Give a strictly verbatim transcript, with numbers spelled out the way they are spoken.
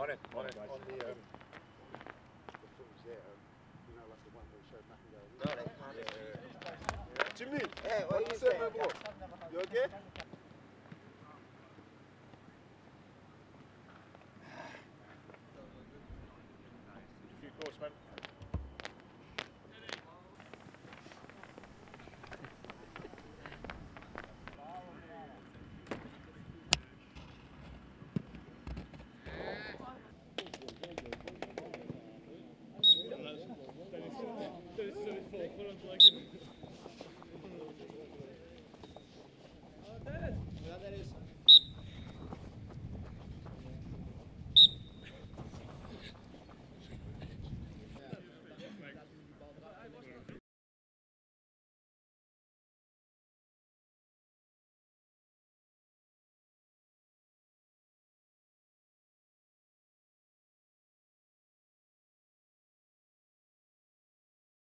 On it, on it. On the, um, the footage there, um, you know, like the one where it showed McIntyre. No, they can't. Jimmy, Hey, what what are you you saying, saying? bro? You okay?